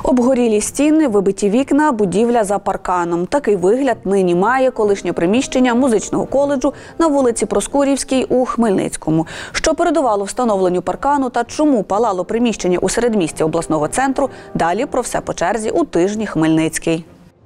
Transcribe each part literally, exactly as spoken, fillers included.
Обгорілі стіни, вибиті вікна, будівля за парканом. Такий вигляд нині має колишнє приміщення музичного коледжу на вулиці Проскурівській у Хмельницькому. Що передувало встановленню паркану та чому палало приміщення у середмісті обласного центру, далі про все по черзі у тижні Хмельницький.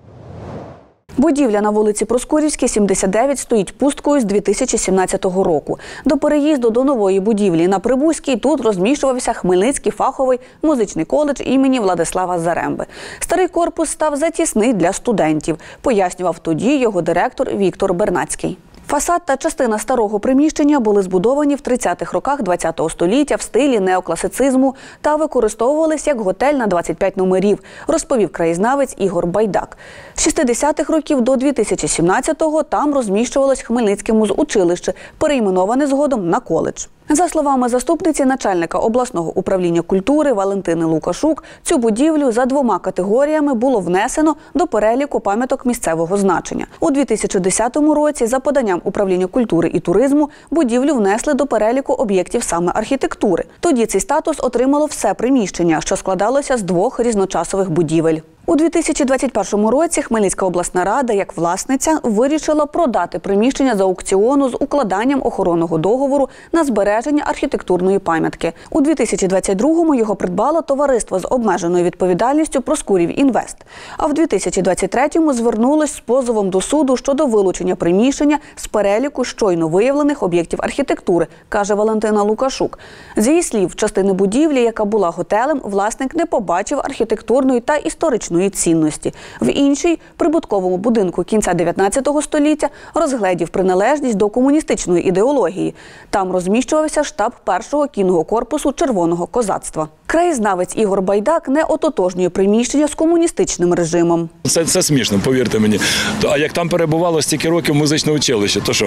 Будівля на вулиці Проскурівській, сімдесят дев'ять, стоїть пусткою з дві тисячі сімнадцятого року. До переїзду до нової будівлі на Прибузькій тут розміщувався Хмельницький фаховий музичний коледж імені Владислава Заремби. Старий корпус став затісний для студентів, пояснював тоді його директор Віктор Бернацький. Фасад та частина старого приміщення були збудовані в тридцятих роках ХХ століття в стилі неокласицизму та використовувались як готель на двадцять п'ять номерів, розповів краєзнавець Ігор Байдак. З шістдесятих років до дві тисячі сімнадцятого там розміщувалось Хмельницьке музучилище, перейменоване згодом на коледж. За словами заступниці начальника обласного управління культури Валентини Лукашук, цю будівлю за двома категоріями було внесено до переліку пам'яток місцевого значення. У дві тисячі десятому році за поданням управління культури і туризму будівлю внесли до переліку об'єктів саме архітектури. Тоді цей статус отримало все приміщення, що складалося з двох різночасових будівель. У дві тисячі двадцять першому році Хмельницька обласна рада, як власниця, вирішила продати приміщення з аукціону з укладанням охоронного договору на збереження архітектурної пам'ятки. У дві тисячі двадцять другому його придбало товариство з обмеженою відповідальністю «Проскурів Інвест». А в дві тисячі двадцять третьому звернулось з позовом до суду щодо вилучення приміщення з переліку щойно виявлених об'єктів архітектури, каже Валентина Лукашук. З її слів, частини будівлі, яка була готелем, власник не побачив архітектурної та історичної цінності. В іншій, прибутковому будинку кінця дев'ятнадцятого століття, розгледів приналежність до комуністичної ідеології. Там розміщувався штаб першого кінного корпусу Червоного козацтва. Краєзнавець Ігор Байдак не ототожнює приміщення з комуністичним режимом. Це, це смішно, повірте мені. А як там перебувало стільки років музичне училище, то що?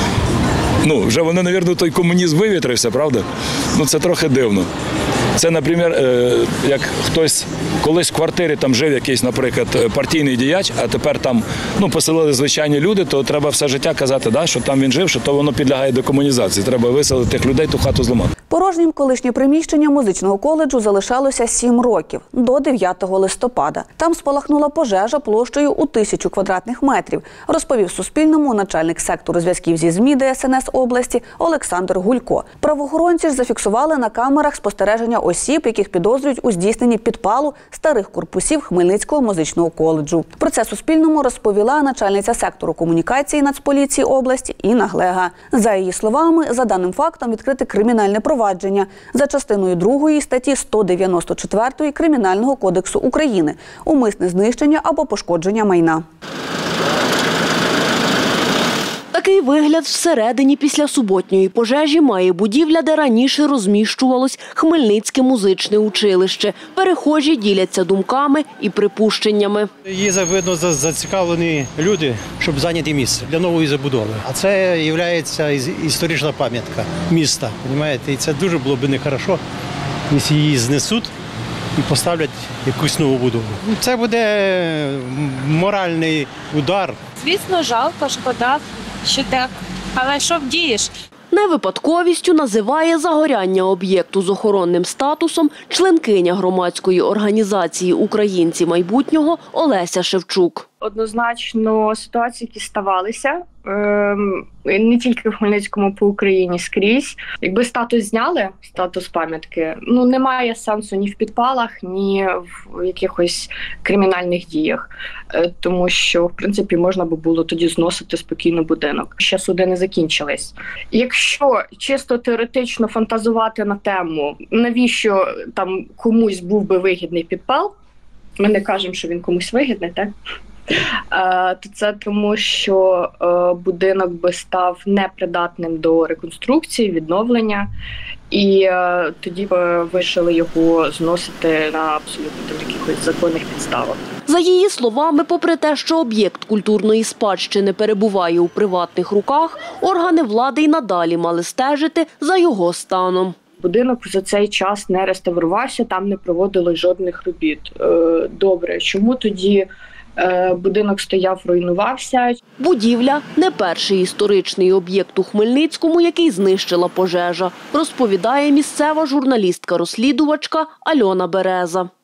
Ну, вже вони, мабуть, той комунізм вивітрився, правда? Ну, це трохи дивно. Це, наприклад, як хтось колись в квартирі там жив якийсь, наприклад, партійний діяч, а тепер там ну, поселили звичайні люди, то треба все життя казати, да, що там він жив, що то воно підлягає декомунізації. Треба виселити тих людей, ту хату зламати. Порожнім колишнє приміщення музичного коледжу залишалося сім років, до дев'ятого листопада. Там спалахнула пожежа площею у тисячу квадратних метрів, розповів Суспільному начальник сектору зв'язків зі ЗМІ Де Ес Ен Ес області Олександр Гулько. Правоохоронці ж зафіксували на камерах спостереження осіб, яких підозрюють у здійсненні підпалу старих корпусів Хмельницького музичного коледжу. Про це Суспільному розповіла начальниця сектору комунікації Нацполіції області Інна Глега. За її словами, за даним фактом відкрите кримінальне провадження за частиною другої статті сто дев'яносто чотири Кримінального кодексу України – умисне знищення або пошкодження майна. Такий вигляд всередині після суботньої пожежі має будівля, де раніше розміщувалось Хмельницьке музичне училище. Перехожі діляться думками і припущеннями. Є, видно, зацікавлені люди, щоб зайняти місце для нової забудови. А це є історична пам'ятка міста. І це дуже було б нехорошо, якщо її знесуть і поставлять якусь нову будову. Це буде моральний удар. Звісно, жалко, шкода, що так. Але що вдієш? Невипадковістю називає загоряння об'єкту з охоронним статусом членкиня громадської організації «Українці майбутнього» Олеся Шевчук. Однозначно ситуації, які ставалися, не тільки в Хмельницькому, по Україні, скрізь. Якби статус зняли, статус пам'ятки, ну немає сенсу ні в підпалах, ні в якихось кримінальних діях. Тому що, в принципі, можна би було тоді зносити спокійно будинок. Ще суди не закінчились. Якщо чисто теоретично фантазувати на тему, навіщо там комусь був би вигідний підпал, ми не кажемо, що він комусь вигідний, так? То це тому, що будинок би став непридатним до реконструкції, відновлення, і тоді б вирішили його зносити на абсолютно якихось законних підставах. За її словами, попри те, що об'єкт культурної спадщини перебуває у приватних руках, органи влади й надалі мали стежити за його станом. Будинок за цей час не реставрувався, там не проводили жодних робіт. Добре, чому тоді будинок стояв, руйнувався? Будівля – не перший історичний об'єкт у Хмельницькому, який знищила пожежа, розповідає місцева журналістка-розслідувачка Альона Береза.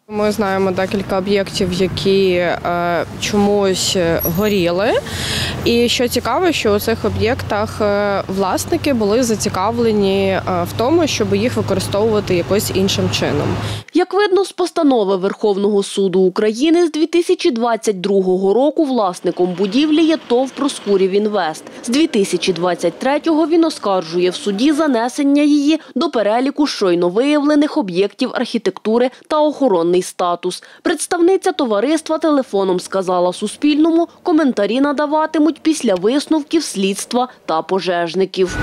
Ми знаємо декілька об'єктів, які е, чомусь горіли. І що цікаво, що у цих об'єктах е, власники були зацікавлені е, в тому, щоб їх використовувати якось іншим чином. Як видно з постанови Верховного суду України з дві тисячі двадцять другого року власником будівлі є ТОВ «Проскурів Інвест». З дві тисячі двадцять третього він оскаржує в суді занесення її до переліку щойно виявлених об'єктів архітектури та охоронний статус. Представниця товариства телефоном сказала Суспільному, коментарі надаватимуть після висновків слідства та пожежників.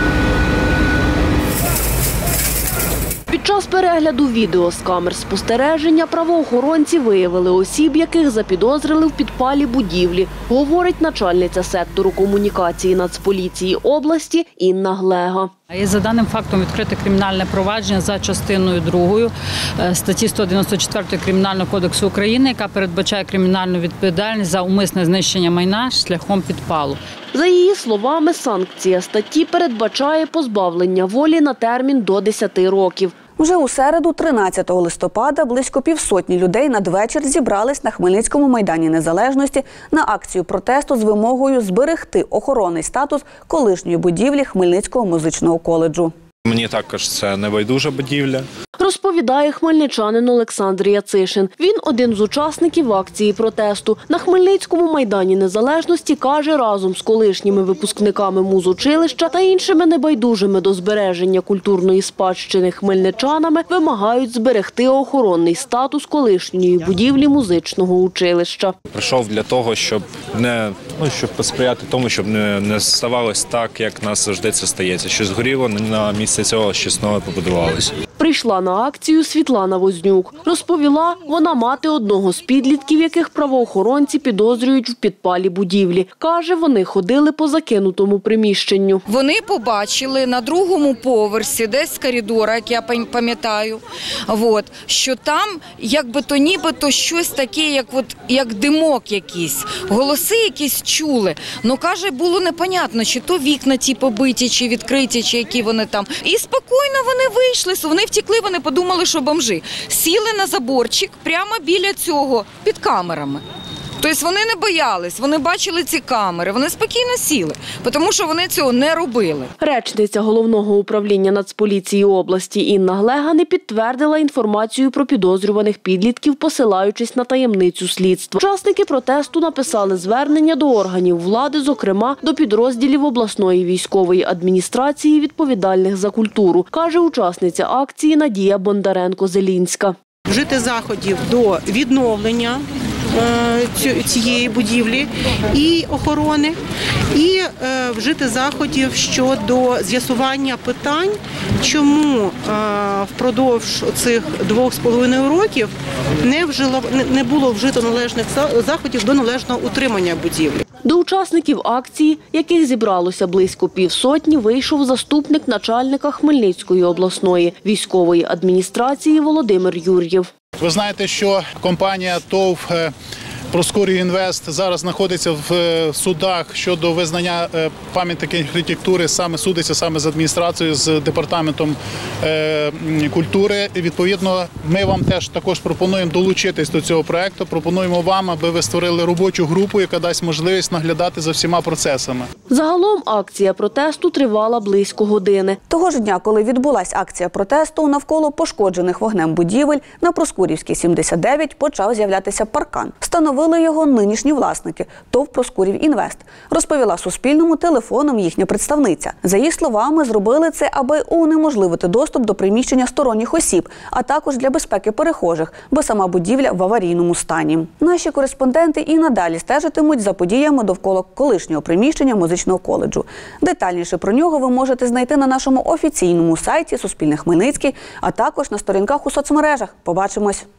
Під час перегляду відео з камер спостереження правоохоронці виявили осіб, яких запідозрили в підпалі будівлі, говорить начальниця сектору комунікації Нацполіції області Інна Глега. І за даним фактом відкрите кримінальне провадження за частиною другою статті сто дев'яносто чотири Кримінального кодексу України, яка передбачає кримінальну відповідальність за умисне знищення майна шляхом підпалу. За її словами, санкція статті передбачає позбавлення волі на термін до десяти років. Вже у середу, тринадцятого листопада, близько півсотні людей надвечір зібрались на Хмельницькому майдані Незалежності на акцію протесту з вимогою зберегти охоронний статус колишньої будівлі Хмельницького музичного коледжу. Мені також це небайдужа будівля. Розповідає хмельничанин Олександр Яцишин. Він один з учасників акції протесту. На Хмельницькому майдані Незалежності, каже, разом з колишніми випускниками музучилища та іншими небайдужими до збереження культурної спадщини хмельничанами вимагають зберегти охоронний статус колишньої будівлі музичного училища. Прийшов для того, щоб не ну, щоб посприяти тому, щоб не, не ставалося так, як нас завжди це стається. Що згоріло, на місце цього щось нове побудувалося. Прийшла на акцію Світлана Вознюк. Розповіла, вона мати одного з підлітків, яких правоохоронці підозрюють в підпалі будівлі. Каже, вони ходили по закинутому приміщенню. Вони побачили на другому поверсі, десь з коридора, як я пам'ятаю, от, що там якби то нібито щось таке, як, от, як димок якийсь, голоси якісь чули. Ну, каже, було непонятно, чи то вікна ті побиті, чи відкриті, чи які вони там. І спокійно вони вийшли, вони втекли, вони подумали, що бомжи. Сіли на заборчик прямо біля цього, під камерами. Тобто вони не боялись, вони бачили ці камери, вони спокійно сіли, тому що вони цього не робили. Речниця Головного управління Нацполіції області Інна Глега не підтвердила інформацію про підозрюваних підлітків, посилаючись на таємницю слідства. Учасники протесту написали звернення до органів влади, зокрема до підрозділів обласної військової адміністрації, відповідальних за культуру, каже учасниця акції Надія Бондаренко-Зелінська. Вжити заходів до відновлення цієї будівлі і охорони, і вжити заходів щодо з'ясування питань, чому впродовж цих двох з половиною років не вжило, не було вжито належних заходів до належного утримання будівлі. До учасників акції, яких зібралося близько півсотні, вийшов заступник начальника Хмельницької обласної військової адміністрації Володимир Юр'єв. Ви знаєте, що компанія ТОВ «Проскурів Інвест» зараз знаходиться в судах щодо визнання пам'ятки архітектури, саме судиться саме з адміністрацією, з департаментом культури. І, відповідно, ми вам теж також пропонуємо долучитись до цього проекту. Пропонуємо вам, аби ви створили робочу групу, яка дасть можливість наглядати за всіма процесами. Загалом акція протесту тривала близько години. Того ж дня, коли відбулася акція протесту, навколо пошкоджених вогнем будівель на Проскурівській сімдесят дев'ять почав з'являтися паркан. Встановили його нинішні власники – ТОВ «Проскурів Інвест», розповіла Суспільному телефоном їхня представниця. За їх словами, зробили це, аби унеможливити доступ до приміщення сторонніх осіб, а також для безпеки перехожих, бо сама будівля в аварійному стані. Наші кореспонденти і надалі стежитимуть за подіями довкола колишнього приміщення музичного коледжу. Детальніше про нього ви можете знайти на нашому офіційному сайті «Суспільне Хмельницький», а також на сторінках у соцмережах. Побачимось!